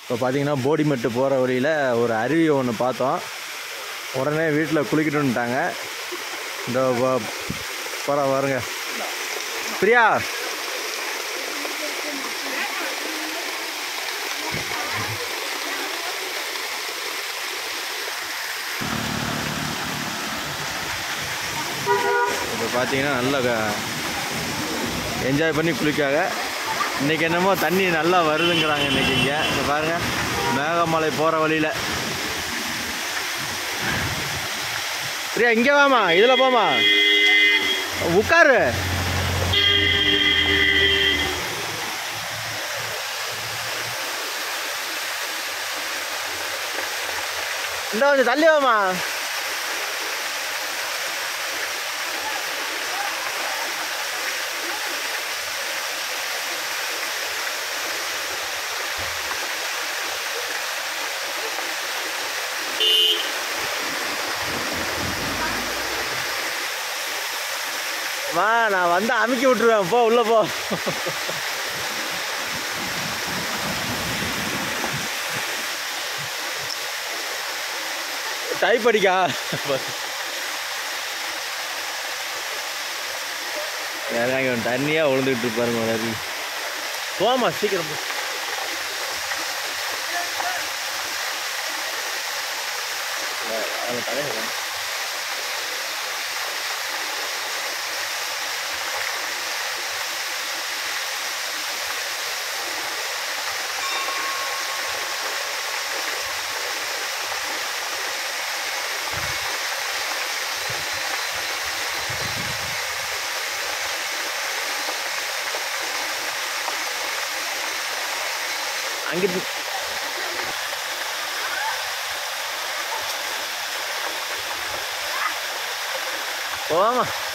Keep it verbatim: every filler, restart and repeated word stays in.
இப்போ பார்த்தீங்கன்னா போடிமெட்டு போகிற வழியில் ஒரு அருவி ஒன்று பார்த்தோம். உடனே வீட்டில் குளிக்கிட்டு வந்துட்டாங்க. இந்த போகிற பாருங்க பிரியா. இப்போ பார்த்தீங்கன்னா நல்லா என்ஜாய் பண்ணி குளிக்காங்க. இன்றைக்கி என்னமோ தண்ணி நல்லா வருதுங்கிறாங்க இன்றைக்கி. இங்கே இப்போ பாருங்கள் மேகமலை போகிற வழியில். பிரியா இங்கே வாமா, இதில் போமா, உட்காரு. இந்த கொஞ்சம் தள்ளி வாமா. மா நான் வந்து அமுக்கி விட்டுருவேன், போ உள்ள போ. டைப் அடிக்கா தண்ணியா விழுந்துட்டு இருப்பாருங்க வளரி. போமா சீக்கிரம் போ. அங்கிட்டு போமா.